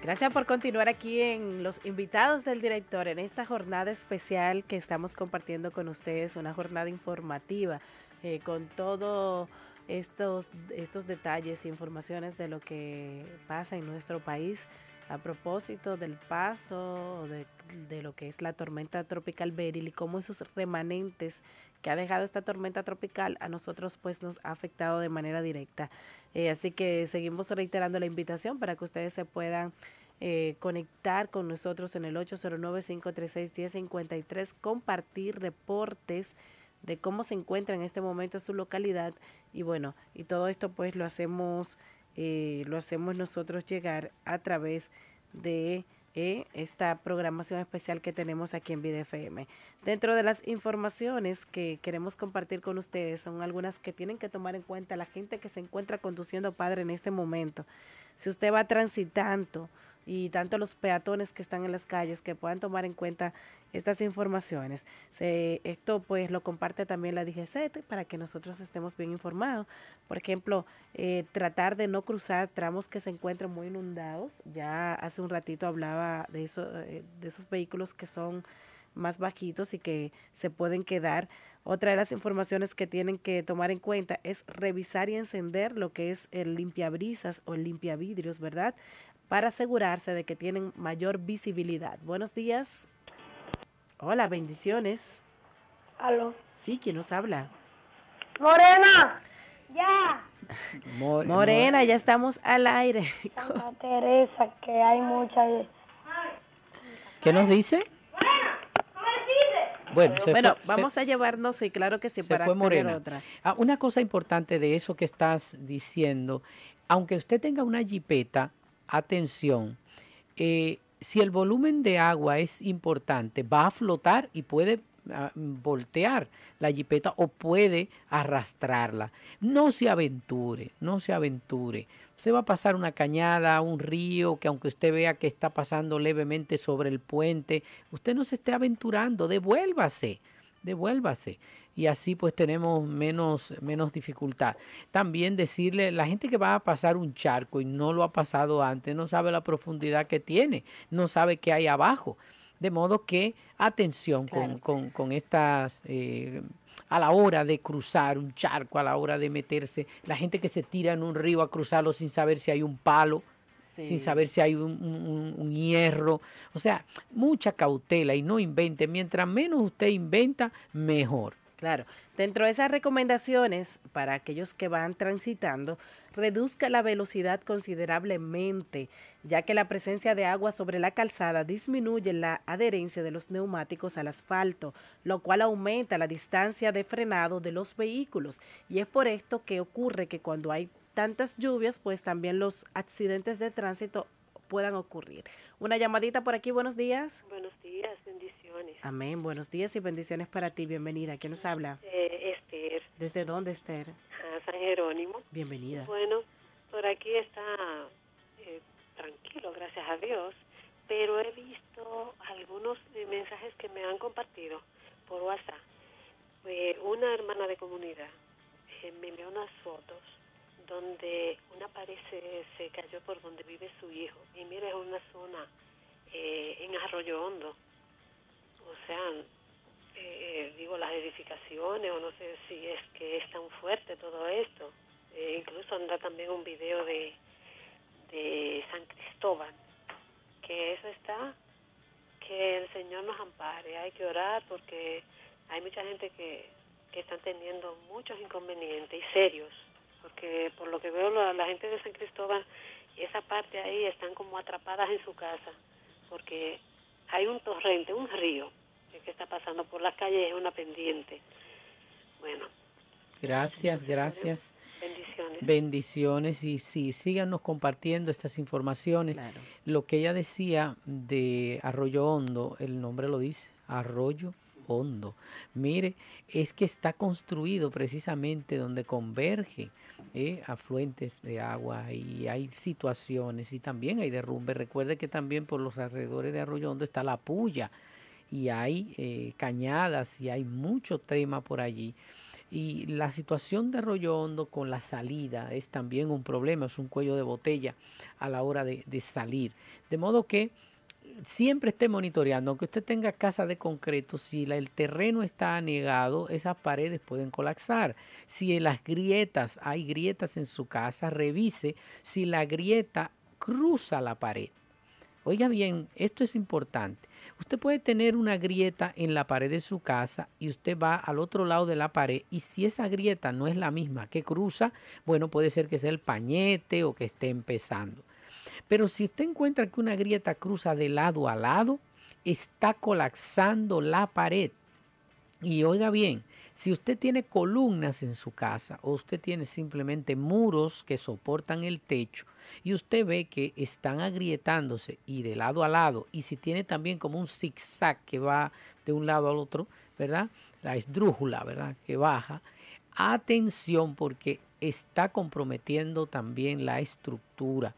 Gracias por continuar aquí en los invitados del director en esta jornada especial que estamos compartiendo con ustedes, una jornada informativa con todos estos detalles e informaciones de lo que pasa en nuestro país a propósito del paso de lo que es la tormenta tropical Beryl y cómo esos remanentes que ha dejado esta tormenta tropical a nosotros pues nos ha afectado de manera directa. Así que seguimos reiterando la invitación para que ustedes se puedan conectar con nosotros en el 809-536-1053, compartir reportes de cómo se encuentra en este momento su localidad y bueno, y todo esto pues lo hacemos nosotros llegar a través de esta programación especial que tenemos aquí en Vida FM. Dentro de las informaciones que queremos compartir con ustedes son algunas que tienen que tomar en cuenta la gente que se encuentra conduciendo padre en este momento. Si usted va transitando y tanto los peatones que están en las calles que puedan tomar en cuenta estas informaciones. Esto pues lo comparte también la DGCET para que nosotros estemos bien informados. Por ejemplo, tratar de no cruzar tramos que se encuentren muy inundados. Ya hace un ratito hablaba de eso, de esos vehículos que son más bajitos y que se pueden quedar. Otra de las informaciones que tienen que tomar en cuenta es revisar y encender lo que es el limpiabrisas o el limpiavidrios, ¿verdad? Para asegurarse de que tienen mayor visibilidad. Buenos días. Hola, bendiciones. Aló. Sí, ¿quién nos habla? Morena, ya. Morena, ya estamos al aire. Santa Teresa, que hay muchas. ¿Qué nos dice? Bueno, vamos a llevarnos, sí, claro que sí, para fue Morena. Otra. Una cosa importante de eso que estás diciendo, aunque usted tenga una jipeta, atención, si el volumen de agua es importante, va a flotar y puede voltear la jipeta o puede arrastrarla. No se aventure, no se aventure. Usted va a pasar una cañada, un río, que aunque usted vea que está pasando levemente sobre el puente, usted no se esté aventurando, devuélvase. Y así pues tenemos menos dificultad. También decirle, la gente que va a pasar un charco y no lo ha pasado antes, no sabe la profundidad que tiene, no sabe qué hay abajo. De modo que atención claro. con estas, a la hora de cruzar un charco, a la hora de meterse, la gente que se tira en un río a cruzarlo sin saber si hay un palo, sí. Sin saber si hay un hierro. O sea, mucha cautela y no invente. Mientras menos usted inventa, mejor. Claro, dentro de esas recomendaciones para aquellos que van transitando, reduzca la velocidad considerablemente, ya que la presencia de agua sobre la calzada disminuye la adherencia de los neumáticos al asfalto, lo cual aumenta la distancia de frenado de los vehículos. Y es por esto que ocurre que cuando hay tantas lluvias, pues también los accidentes de tránsito puedan ocurrir. Una llamadita por aquí, buenos días. Buenos días, bendiciones. Amén, buenos días y bendiciones para ti, bienvenida. ¿Quién nos habla? Esther. ¿Desde dónde, Esther? San Jerónimo. Bienvenida. Bueno, por aquí está tranquilo, gracias a Dios, pero he visto algunos mensajes que me han compartido por WhatsApp. Una hermana de comunidad me envió unas fotos donde una pared se cayó por donde vive su hijo. Y mira, es una zona en Arroyo Hondo. O sea, digo, las edificaciones, o no sé si es que es tan fuerte todo esto. Incluso anda también un video de San Cristóbal, que eso está, que el Señor nos ampare. Hay que orar porque hay mucha gente que están teniendo muchos inconvenientes y serios. Porque por lo que veo la gente de San Cristóbal y esa parte ahí están como atrapadas en su casa, porque hay un torrente, un río que está pasando por las calles, es una pendiente. Bueno. Gracias. Bendiciones y sí, síganos compartiendo estas informaciones. Claro. Lo que ella decía de Arroyo Hondo, el nombre lo dice, Arroyo Hondo. Mire, es que está construido precisamente donde converge afluentes de agua y hay situaciones y también hay derrumbe. Recuerde que también por los alrededores de Arroyo Hondo está la Puya y hay cañadas y hay mucho tema por allí. Y la situación de Arroyo Hondo con la salida es también un problema, es un cuello de botella a la hora de salir. De modo que siempre esté monitoreando, aunque usted tenga casa de concreto, si el terreno está anegado, esas paredes pueden colapsar. Si en las grietas, hay grietas en su casa, revise si la grieta cruza la pared. Oiga bien, esto es importante. Usted puede tener una grieta en la pared de su casa y usted va al otro lado de la pared y si esa grieta no es la misma que cruza, bueno, puede ser que sea el pañete o que esté empezando. Pero si usted encuentra que una grieta cruza de lado a lado, está colapsando la pared. Y oiga bien, si usted tiene columnas en su casa o usted tiene simplemente muros que soportan el techo y usted ve que están agrietándose y de lado a lado, y si tiene también como un zigzag que va de un lado al otro, ¿verdad? La esdrújula, ¿verdad? Que baja. Atención porque está comprometiendo también la estructura.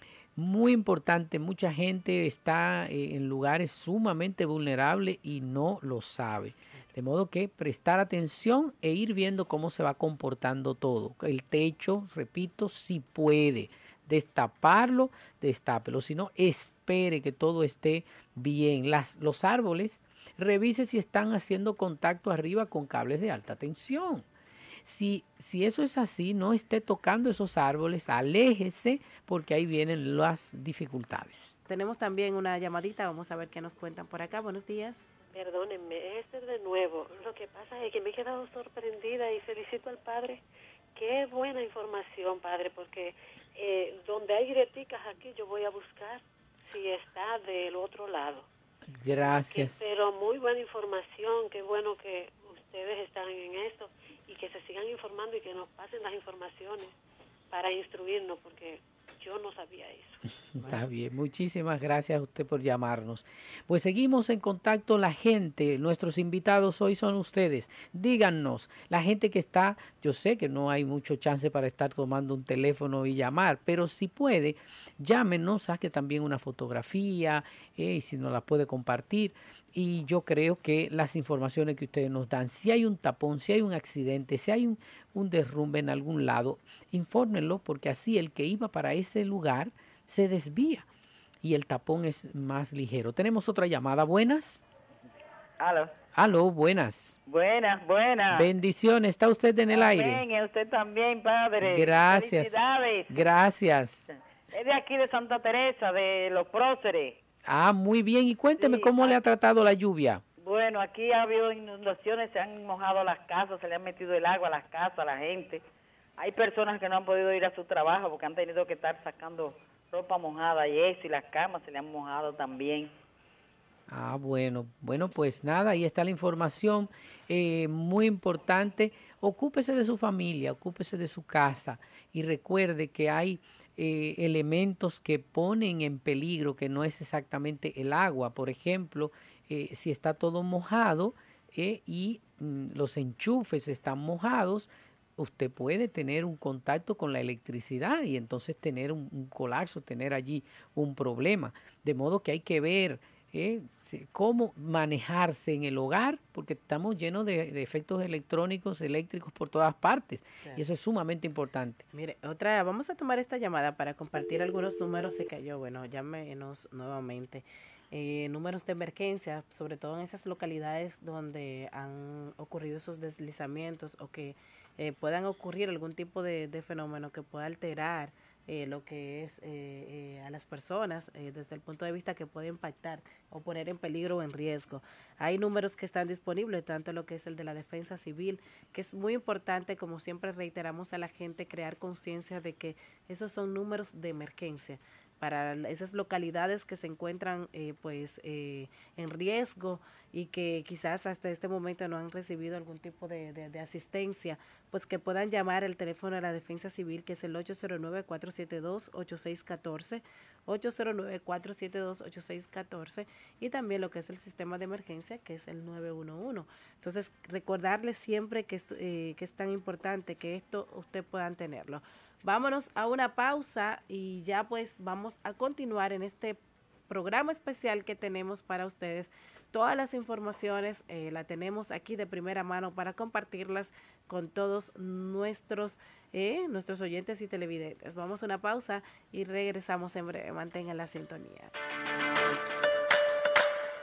Muy importante, mucha gente está en lugares sumamente vulnerables y no lo sabe. De modo que prestar atención e ir viendo cómo se va comportando todo. El techo, repito, si puede destaparlo, destápelo. Si no, espere que todo esté bien. Los árboles, revise si están haciendo contacto arriba con cables de alta tensión. Si eso es así, no esté tocando esos árboles, aléjese porque ahí vienen las dificultades. Tenemos también una llamadita, vamos a ver qué nos cuentan por acá. Buenos días. Perdónenme, de nuevo. Lo que pasa es que me he quedado sorprendida y felicito al padre. Qué buena información, padre, porque donde hay grieticas aquí yo voy a buscar si está del otro lado. Gracias. Pero muy buena información, qué bueno que ustedes están en esto y que se sigan informando y que nos pasen las informaciones para instruirnos, porque yo no sabía eso. Está bien, muchísimas gracias a usted por llamarnos. Pues seguimos en contacto la gente, nuestros invitados hoy son ustedes. Díganos, la gente que está, yo sé que no hay mucho chance para estar tomando un teléfono y llamar, pero si puede, llámenos, saque también una fotografía, si nos la puede compartir. Y yo creo que las informaciones que ustedes nos dan, si hay un tapón, si hay un accidente, si hay un derrumbe en algún lado, infórmenlo porque así el que iba para ese lugar se desvía y el tapón es más ligero. Tenemos otra llamada. ¿Buenas? Aló. Aló, buenas. Buenas, buenas. Bendiciones. ¿Está usted en el aire? Amén, usted también, padre. Gracias. Felicidades. Gracias. Es de aquí de Santa Teresa, de Los Próceres. Ah, muy bien. Y cuénteme Sí, cómo le ha tratado la lluvia. Bueno, aquí ha habido inundaciones, se han mojado las casas, se le han metido el agua a las casas, a la gente. Hay personas que no han podido ir a su trabajo porque han tenido que estar sacando ropa mojada y eso, y las camas se le han mojado también. Ah, bueno, pues nada, ahí está la información, muy importante. Ocúpese de su familia, ocúpese de su casa y recuerde que hay elementos que ponen en peligro, que no es exactamente el agua. Por ejemplo, si está todo mojado y los enchufes están mojados, usted puede tener un contacto con la electricidad y entonces tener un colapso, tener allí un problema. De modo que hay que ver cómo manejarse en el hogar, porque estamos llenos de efectos electrónicos, eléctricos por todas partes, claro. Y eso es sumamente importante. Mire, vamos a tomar esta llamada para compartir algunos números. Se cayó, bueno, llámenos nuevamente. Números de emergencia, sobre todo en esas localidades donde han ocurrido esos deslizamientos o que puedan ocurrir algún tipo de fenómeno que pueda alterar lo que es a las personas desde el punto de vista que puede impactar o poner en peligro o en riesgo. Hay números que están disponibles, tanto lo que es el de la defensa civil, que es muy importante, como siempre reiteramos a la gente, crear conciencia de que esos son números de emergencia para esas localidades que se encuentran en riesgo y que quizás hasta este momento no han recibido algún tipo de asistencia, pues que puedan llamar al teléfono de la Defensa Civil, que es el 809-472-8614, 809-472-8614, y también lo que es el sistema de emergencia, que es el 911. Entonces, recordarles siempre que es tan importante que esto ustedes puedan tenerlo. Vámonos a una pausa y ya pues vamos a continuar en este programa especial que tenemos para ustedes todas las informaciones la tenemos aquí de primera mano para compartirlas con todos nuestros oyentes y televidentes. Vamos a una pausa y regresamos en breve. Mantengan la sintonía.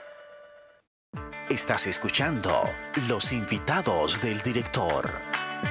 Estás escuchando Los Invitados del Director.